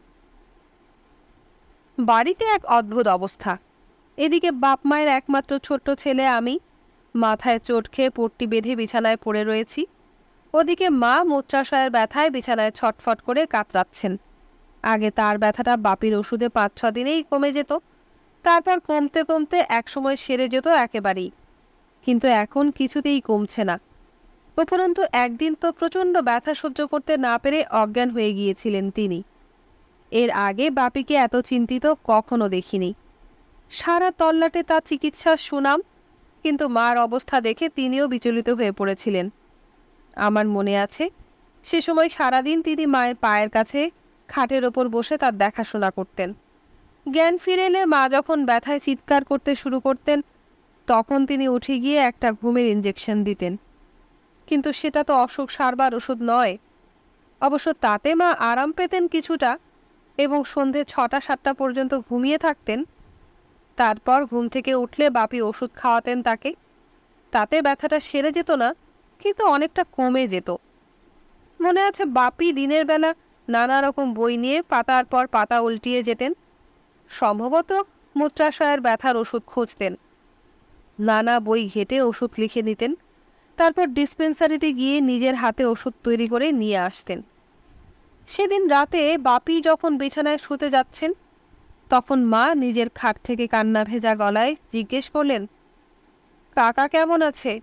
বাড়িতে এক অদ্ভুত অবস্থা। এদিকে বাপ মায়ের একমাত্র ছোট্ট ছেলে আমি, মাথায় চোট খেয়ে পট্টি বেঁধে বিছানায় পড়ে রয়েছি। ওদিকে মা মূত্রাশয়ের ব্যথায় বিছানায় ছটফট করে কাতরাচ্ছেন। আগে তার ব্যথাটা বাপির ওষুধে পাঁচ ছ দিনেই কমে যেত, তারপর কমতে কমতে একসময় সেরে যেত একেবারেই। কিন্তু এখন কিছুতেই কমছে না। উপরন্তু একদিন তো প্রচণ্ড ব্যথা সহ্য করতে না পেরে অজ্ঞান হয়ে গিয়েছিলেন তিনি। এর আগে বাপিকে এত চিন্তিত কখনো দেখিনি। সারা তল্লাটে তার চিকিৎসার সুনাম, কিন্তু মার অবস্থা দেখে তিনিও বিচলিত হয়ে পড়েছিলেন। আমার মনে আছে সে সময় সারাদিন তিনি মায়ের পায়ের কাছে খাটের ওপর বসে তার দেখাশোনা করতেন। জ্ঞান ফিরে এলে মা যখন ব্যথায় চিৎকার করতে শুরু করতেন, তখন তিনি উঠে গিয়ে একটা ঘুমের ইঞ্জেকশন দিতেন। কিন্তু সেটা তো অসুখ সারবার ওষুধ নয়। অবশ্য তাতে মা আরাম পেতেন কিছুটা এবং সন্ধে ছটা সাতটা পর্যন্ত ঘুমিয়ে থাকতেন। তারপর ঘুম থেকে উঠলে বাপি ওষুধ খাওয়াতেন তাকে। তাতে ব্যথাটা সেরে যেত না, কিন্তু অনেকটা কমে যেত। মনে আছে বাপি দিনের বেলা নানা রকম বই নিয়ে পাতার পর পাতা উল্টিয়ে যেতেন। সম্ভবত মূত্রাশয়ের ব্যথার ওষুধ খুঁজতেন। নানা বই ঘেটে ওষুধ লিখে নিতেন। তারপর ডিসপেন্সারিতে গিয়ে নিজের হাতে ওষুধ তৈরি করে নিয়ে আসতেন। সেদিন রাতে বাপি যখন বিছানায় শুতে যাচ্ছেন, তখন মা নিজের খাট থেকে কান্না ভেজা গলায় জিজ্ঞেস করলেন, কাকা কেমন আছে?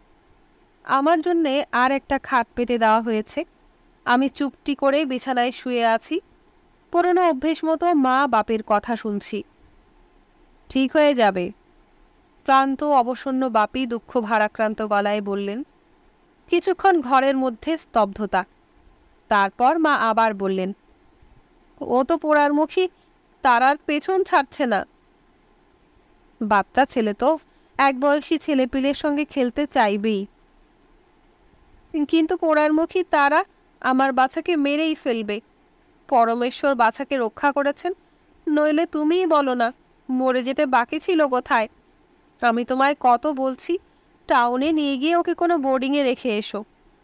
আমার জন্যে আর একটা খাট পেতে দেওয়া হয়েছে। আমি চুপটি করে বিছানায় শুয়ে আছি। পুরনো অভ্যেস মতো মা বাপের কথা শুনছি। ঠিক হয়ে যাবে, ক্লান্ত অবসন্ন বাপি দুঃখ ভারাক্রান্ত গলায় বললেন। কিছুক্ষণ ঘরের মধ্যে স্তব্ধতা। তারপর মা আবার বললেন, ও তো পোড়ার মুখী, তারার পেছন ছাড়ছে না। বাচ্চা ছেলে তো, এক বয়সী ছেলেপিলের সঙ্গে খেলতে চাইবেই। কিন্তু পোড়ার মুখী তারা আমার বাচ্চাকে মেরেই ফেলবে। পরমেশ্বর বাচ্চাকে রক্ষা করেছেন, নইলে তুমিই বলো না মরে যেতে বাকি ছিল কোথায়। আমি তোমায় কত বলছি টাউনে নিয়ে গিয়ে ওকে কোনো বোর্ডিংয়ে রেখে এসো।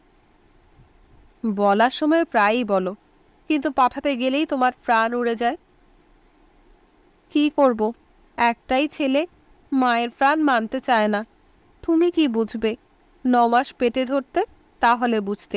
বলার সময় প্রায়ই বলো, কিন্তু পাঠাতে গেলেই তোমার প্রাণ উড়ে যায়। কি করব, একটাই ছেলে, মায়ের প্রাণ মানতে চায় না। তুমি কি বুঝবে? ন মাস পেটে ধরতে, তাহলে বুঝতে।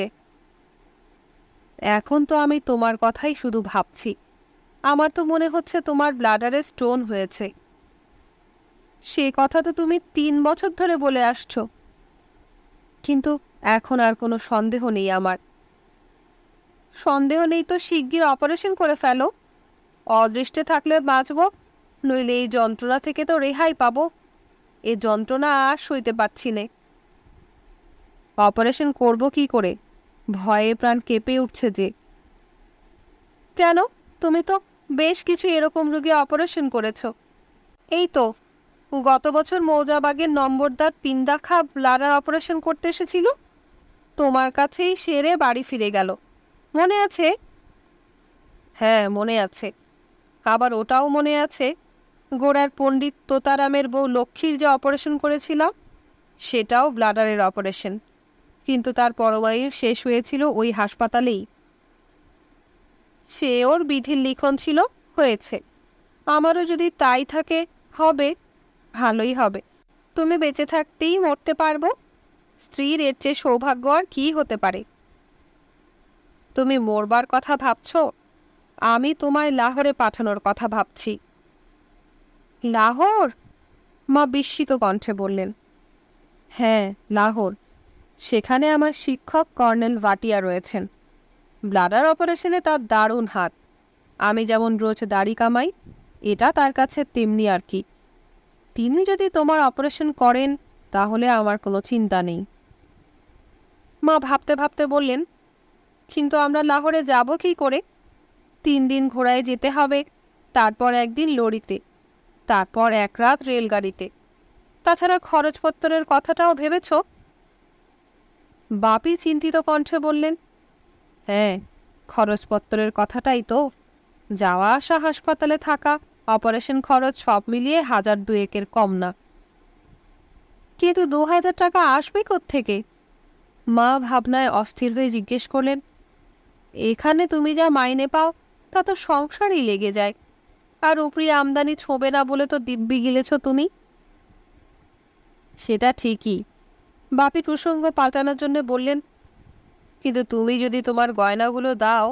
এখন তো আমি তোমার কথাই শুধু ভাবছি। আমার তো মনে হচ্ছে তোমার ব্লাডারে স্টোন হয়েছে। সে কথা তো তুমি তিন বছর ধরে বলে আসছো, কিন্তু এখন আর কোনো সন্দেহ নেই আমার। সন্দেহ নেই তো শিগগির অপারেশন করে ফেলো। অদৃষ্টে থাকলে বাঁচব, নইলে এই যন্ত্রণা থেকে তো রেহাই পাবো। এ যন্ত্রণা আর সইতে পারছি নে। অপারেশন করব কি করে? ভয়ে প্রাণ কেঁপে উঠছে যে। কেন, তুমি তো বেশ কিছু এরকম রোগী অপারেশন করেছ। এই তো গত বছর মৌজাবাগের নম্বরদার পিন্দাখা ব্লাডার অপারেশন করতে এসেছিল, তোমার কাছেই সেরে বাড়ি ফিরে গেল। মনে আছে? হ্যাঁ, মনে আছে। আবার ওটাও মনে আছে গোড়ার পণ্ডিত তোতারামের বউ লক্ষ্মীর যে অপারেশন করেছিলাম, সেটাও ব্লাডারের অপারেশন, কিন্তু তার পরবায়ু শেষ হয়েছিল ওই হাসপাতালেই। সে ওর বিধির লিখন ছিল, হয়েছে। আমারও যদি তাই থাকে, হবে, ভালোই হবে। তুমি বেঁচে থাকতেই মরতে পারবো। স্ত্রীর এর চেয়ে সৌভাগ্য আর কি হতে পারে? তুমি মরবার কথা ভাবছ, আমি তোমায় লাহোরে পাঠানোর কথা ভাবছি। লাহোর? মা বিস্মিত কণ্ঠে বললেন। হ্যাঁ, লাহোর। সেখানে আমার শিক্ষক কর্নেল ভাটিয়া রয়েছেন। ব্লাডার অপারেশনে তার দারুণ হাত। আমি যেমন রোজ দাড়ি কামাই, এটা তার কাছে তেমনি আর কি। তিনি যদি তোমার অপারেশন করেন তাহলে আমার কোনো চিন্তা নেই। মা ভাবতে ভাবতে বললেন, কিন্তু আমরা লাহোরে যাব কি করে? তিন দিন ঘোড়ায় যেতে হবে, তারপর একদিন লরিতে, তারপর এক রাত রেলগাড়িতে। তাছাড়া খরচপত্রের কথাটাও ভেবেছ? বাপি চিন্তিত কণ্ঠে বললেন, হ্যাঁ, খরচপত্রের কথাটাই তো। যাওয়া আসা, হাসপাতালে থাকা, অপারেশন খরচ সব মিলিয়ে হাজার দুয়েকের কম না। কিন্তু দু হাজার টাকা আসবে কোত্থেকে? মা ভাবনায় অস্থির হয়ে জিজ্ঞেস করলেন। এখানে তুমি যা মাইনে পাও তা তো সংসারই লেগে যায়, আর উপরি আমদানি ছোঁবে না বলে তো দিব্যি গিলেছ তুমি। সেটা ঠিকই, বাপি প্রসঙ্গ পাল্টানোর জন্য বললেন। কিন্তু তুমি যদি তোমার গয়নাগুলো দাও।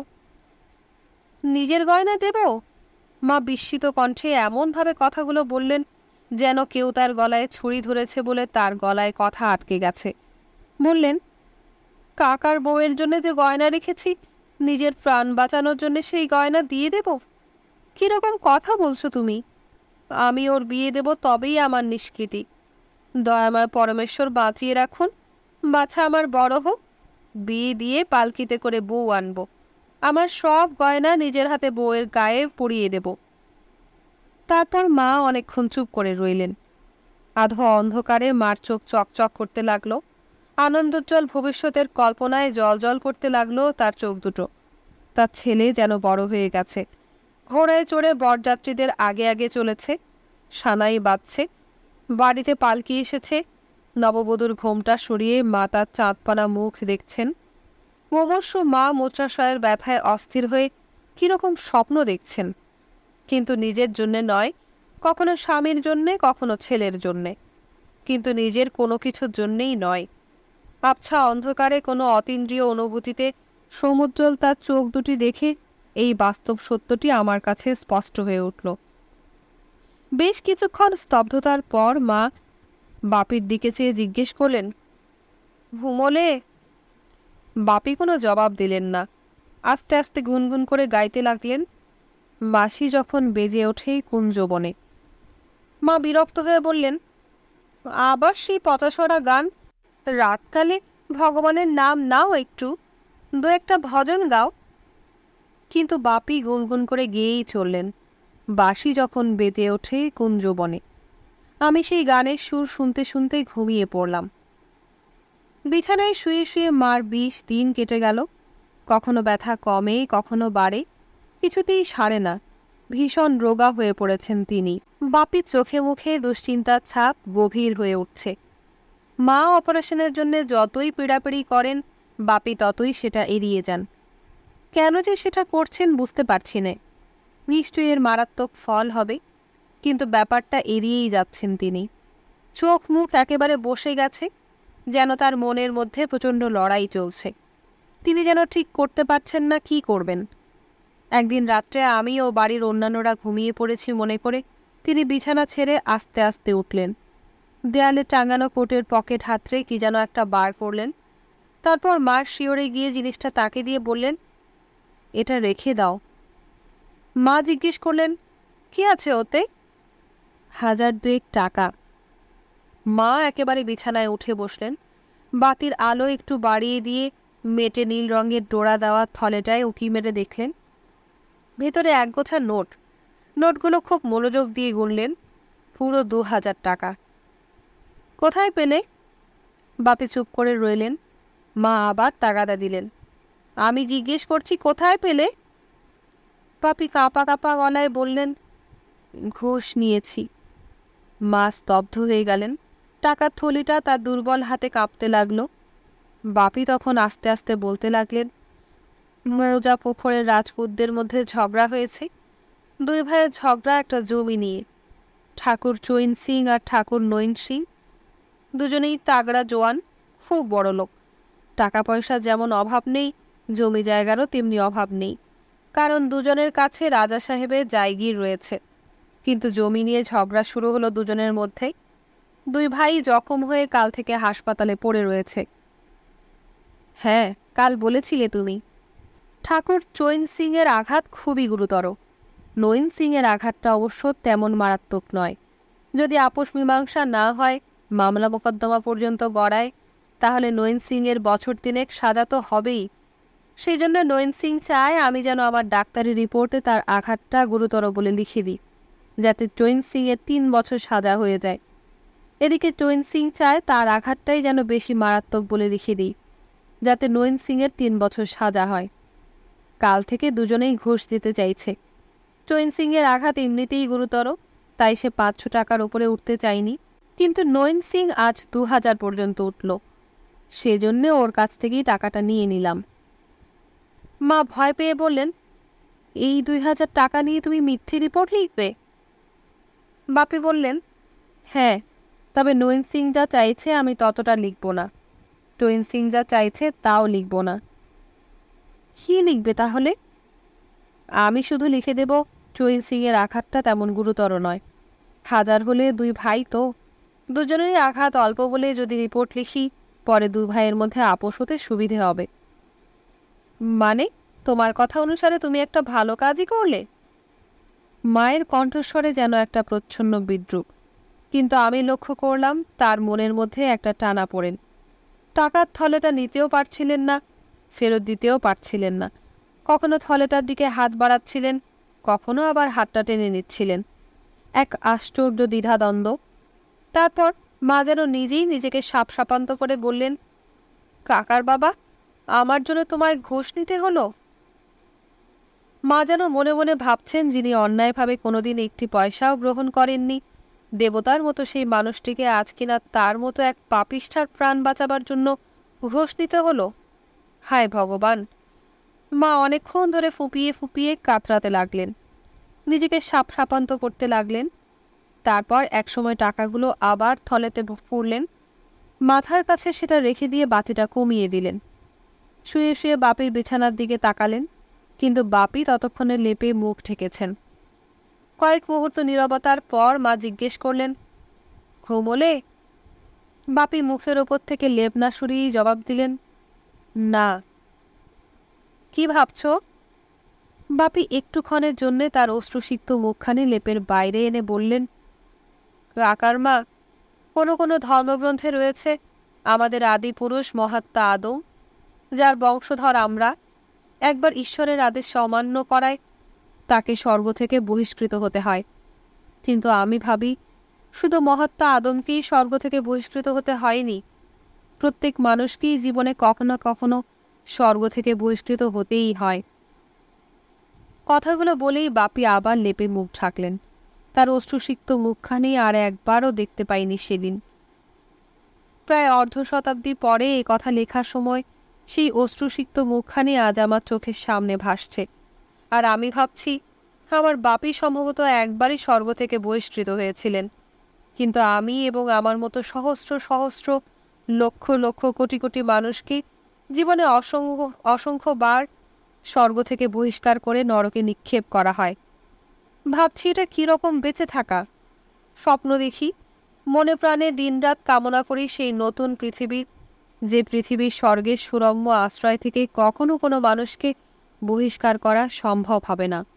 নিজের গয়না দেব? মা বিস্মিত কণ্ঠে এমনভাবে কথাগুলো বললেন যেন কেউ তার গলায় ছুরি ধরেছে বলে তার গলায় কথা আটকে গেছে। বললেন, কাকার বউয়ের জন্য যে গয়না রেখেছি, নিজের প্রাণ বাঁচানোর জন্য সেই গয়না দিয়ে দেব? কিরকম কথা বলছো তুমি? আমি ওর বিয়ে দেব, তবেই আমার নিষ্কৃতি। দয়াময় পরমেশ্বর বাঁচিয়ে রাখুন, বাছা আমার বড় হোক, বিয়ে দিয়ে পালকিতে করে বউ আনব, আমার সব গয়না নিজের হাতে বউয়ের গায়ে পরিয়ে দেব। তারপর মা অনেকক্ষণ চুপ করে রইলেন। আধো অন্ধকারে মার চোখ চকচক করতে লাগলো। আনন্দোজ্জ্বল ভবিষ্যতের কল্পনায় জল জল করতে লাগলো তার চোখ দুটো। তার ছেলে যেন বড় হয়ে গেছে, ঘোড়ায় চড়ে বরযাত্রীদের আগে আগে চলেছে, সানাই বাজছে, বাড়িতে পালকি এসেছে। নববধূর ঘোমটা সরিয়ে মা তার চাঁদপানা মুখ দেখছেন। মুমূর্ষ মা মূত্রাশয়ের ব্যথায় অস্থির হয়ে কিরকম স্বপ্ন দেখছেন, কিন্তু নিজের জন্যে নয়, কখনো স্বামীর জন্যে, কখনো ছেলের জন্যে, কিন্তু নিজের কোনো কিছুর জন্যেই নয়। আবছা অন্ধকারে কোনো অতীন্দ্রিয় অনুভূতিতে সমুজ্জ্বল তার চোখ দুটি দেখে এই বাস্তব সত্যটি আমার কাছে স্পষ্ট হয়ে উঠল। বেশ কিছুক্ষণ স্তব্ধতার পর মা বাপির দিকে চেয়ে জিজ্ঞেস করলেন, ঘুমোলে? বাপি কোনো জবাব দিলেন না। আস্তে আস্তে গুনগুন করে গাইতে লাগলেন, বাঁশি যখন বেজে ওঠে কুঞ্জবনে। মা বিরক্ত হয়ে বললেন, আবার সেই পতাশরা গান? রাতকালে ভগবানের নাম নাও, একটু দু একটা ভজন গাও। কিন্তু বাপি গুনগুন করে গেয়েই চললেন, বাঁশি যখন বেজে ওঠে কুঞ্জবনে। আমি সেই গানের সুর শুনতে শুনতে ঘুমিয়ে পড়লাম। বিছানায় শুয়ে শুয়ে মার বিশ দিন কেটে গেল। কখনো ব্যথা কমে, কখনো বাড়ে, কিছুতেই সারে না। ভীষণ রোগা হয়ে পড়েছেন তিনি। বাপির চোখে মুখে দুশ্চিন্তার ছাপ গভীর হয়ে উঠছে। মা অপারেশনের জন্য যতই পীড়াপিড়ি করেন, বাপি ততই সেটা এড়িয়ে যান। কেন যে সেটা করছেন বুঝতে পারছি না। নিশ্চয়ই এর মারাত্মক ফল হবে, কিন্তু ব্যাপারটা এড়িয়েই যাচ্ছেন তিনি। চোখ মুখ একেবারে বসে গেছে, যেন তার মনের মধ্যে প্রচণ্ড লড়াই চলছে। তিনি যেন ঠিক করতে পারছেন না কি করবেন। একদিন রাত্রে আমি ও বাড়ির অন্যান্যরা ঘুমিয়ে পড়েছি মনে করে তিনি বিছানা ছেড়ে আস্তে আস্তে উঠলেন। দেয়ালে টাঙানো কোটের পকেট হাতড়ে কি যেন একটা বার করলেন। তারপর মার শিওরে গিয়ে জিনিসটা তাকে দিয়ে বললেন, এটা রেখে দাও। মা জিজ্ঞেস করলেন, কি আছে ওতে? হাজার দুয়েক টাকা। মা একেবারে বিছানায় উঠে বসলেন। বাতির আলো একটু বাড়িয়ে দিয়ে মেটে নীল রঙের ডোরা দেওয়া থলেটায় উঁকি মেরে দেখলেন। ভেতরে একগোছা নোট। নোটগুলো খুব মনোযোগ দিয়ে গুনলেন। পুরো দু হাজার টাকা। কোথায় পেলে? বাপি চুপ করে রইলেন। মা আবার তাগাদা দিলেন, আমি জিজ্ঞেস করছি কোথায় পেলে? বাপি কাঁপা কাঁপা গলায় বললেন, ঘুষ নিয়েছি। মা স্তব্ধ হয়ে গেলেন। টাকার থলিটা তার দুর্বল হাতে কাঁপতে লাগলো। বাপি তখন আস্তে আস্তে বলতে লাগলেন, মৌজা পুকুরের রাজপুতদের মধ্যে ঝগড়া হয়েছে। দুই ভাইয়ের ঝগড়া একটা জমি নিয়ে। ঠাকুর চৈন সিং আর ঠাকুর নৈন সিং দুজনেই তাগড়া জোয়ান, খুব বড়লোক। টাকা পয়সার যেমন অভাব নেই, জমি জায়গারও তেমনি অভাব নেই, কারণ দুজনের কাছে রাজা সাহেবের জায়গির রয়েছে। কিন্তু জমি নিয়ে ঝগড়া শুরু হলো দুজনের মধ্যেই। দুই ভাই জখম হয়ে কাল থেকে হাসপাতালে পড়ে রয়েছে। হ্যাঁ, কাল বলেছিলে তুমি। ঠাকুর চৈন সিং এর আঘাত খুবই গুরুতর। নৈন সিং এর আঘাতটা অবশ্য তেমন মারাত্মক নয়। যদি আপোষ মীমাংসা না হয়, মামলা মোকদ্দমা পর্যন্ত গড়ায়, তাহলে নৈন সিং এর বছর তিনেক সাজা তো হবেই। সেই জন্য নৈন সিং চায় আমি যেন আমার ডাক্তারি রিপোর্টে তার আঘাতটা গুরুতর বলে লিখে দিই, যাতে চৈন সিং এর তিন বছর সাজা হয়ে যায়। এদিকে চৈন সিং চায় তার আঘাতটাই যেন বেশি মারাত্মক বলে লিখে দিই, যাতে নৈন সিং এর তিন বছর সাজা হয়। কাল থেকে দুজনেই ঘুষ দিতে চাইছে। চৈন সিং এর আঘাত এমনিতেই গুরুতর, তাই সে পাঁচশো টাকার উপরে উঠতে চায়নি, কিন্তু নৈন সিং আজ দু হাজার পর্যন্ত উঠল। সেজন্যে ওর কাছ থেকেই টাকাটা নিয়ে নিলাম। মা ভয় পেয়ে বললেন, এই দুই হাজার টাকা নিয়ে তুমি মিথ্যে রিপোর্ট লিখবে? বাপি বললেন, হ্যাঁ, তবে নৈন সিং যা চাইছে আমি ততটা লিখব না। চৈন সিং যা চাইছে তাও লিখব না। কি লিখবে তাহলে? আমি শুধু লিখে দেব চৈন সিং এর আঘাতটা তেমন গুরুতর নয়। হাজার হলে দুই ভাই তো, দুজনেরই আঘাত অল্প বলে যদি রিপোর্ট লিখি, পরে দুই ভাইয়ের মধ্যে আপোষ হতে সুবিধে হবে। মানে, তোমার কথা অনুসারে তুমি একটা ভালো কাজই করলে? মায়ের কণ্ঠস্বরে যেন একটা প্রচ্ছন্ন বিদ্রুপ, কিন্তু আমি লক্ষ্য করলাম তার মনের মধ্যে একটা টানা পড়েন। টাকার থলেটা নিতেও পারছিলেন না, ফেরত দিতেও পারছিলেন না। কখনো থলেটার দিকে হাত বাড়াচ্ছিলেন, কখনো আবার হাতটা টেনে নিচ্ছিলেন। এক আশ্চর্য দ্বিধাদ্বন্দ্ব। তারপর মা যেন নিজেই নিজেকে সাপসাপান্ত করে বললেন, কাকার বাবা, আমার জন্য তোমায় ঘুষ নিতে হলো? মা যেন মনে মনে ভাবছেন, যিনি অন্যায়ভাবে কোনোদিন একটি পয়সাও গ্রহণ করেননি, দেবতার মতো সেই মানুষটিকে আজ কিনা তার মতো এক পাপিষ্ঠার প্রাণ বাঁচাবার জন্য ঘুষ নিতে হলো। হায় ভগবান! মা অনেকক্ষণ ধরে ফুপিয়ে ফুপিয়ে কাতরাতে লাগলেন, নিজেকে সাপসাপান্ত করতে লাগলেন। তারপর একসময় টাকাগুলো আবার থলেতে পুরলেন, মাথার কাছে সেটা রেখে দিয়ে বাতিটা কমিয়ে দিলেন। শুয়ে শুয়ে বাপির বিছানার দিকে তাকালেন, কিন্তু বাপি ততক্ষণে লেপে মুখ ঢেকেছেন। কয়েক মুহূর্ত নীরবতার পর মা জিজ্ঞেস করলেন, ঘুমোলে? বাপি মুখের ওপর থেকে লেপ না সরিয়েই জবাব দিলেন, না। কি ভাবছ? বাপি একটুক্ষণের জন্যে তার অশ্রুসিক্ত মুখখানি লেপের বাইরে এনে বললেন, কাকার মা, কোনো কোনো ধর্মগ্রন্থে রয়েছে আমাদের আদি পুরুষ মহাত্মা আদম, যার বংশধর আমরা, একবার ঈশ্বরের আদেশ অমান্য করায় তাকে স্বর্গ থেকে বহিষ্কৃত হতে হয়। কিন্তু আমি ভাবি, শুধু মহাত্মা আদমকেই স্বর্গ থেকে বহিষ্কৃত হতে হয়নি, প্রত্যেক মানুষকেই জীবনে কখনো কখনো স্বর্গ থেকে বহিষ্কৃত হতেই হয়। কথাগুলো বলেই বাপি আবার লেপে মুখ ঢাকলেন। তার অশ্রুসিক্ত মুখখানি আর একবারও দেখতে পাইনি সেদিন। প্রায় অর্ধ শতাব্দী পরে এই কথা লেখার সময় সেই অশ্রুসিক্ত মুখখানি আজ আমার চোখের সামনে ভাসছে, আর আমি ভাবছি আমার বাপি সম্ভবত একবারই স্বর্গ থেকে বহিষ্কৃত হয়েছিলেন, কিন্তু আমি এবং আমার মতো সহস্র সহস্র লক্ষ লক্ষ কোটি কোটি মানুষকে জীবনে অসংখ্য অসংখ্যবার স্বর্গ থেকে বহিষ্কার করে নরকে নিক্ষেপ করা হয়। ভাবছি এটা কীরকম বেঁচে থাকা। স্বপ্ন দেখি, মনে প্রাণে দিনরাত কামনা করি সেই নতুন পৃথিবী, যে পৃথিবীর স্বর্গের সুরম্য আশ্রয় থেকে কখনো কোনো মানুষকে বহিষ্কার করা সম্ভব হবে না।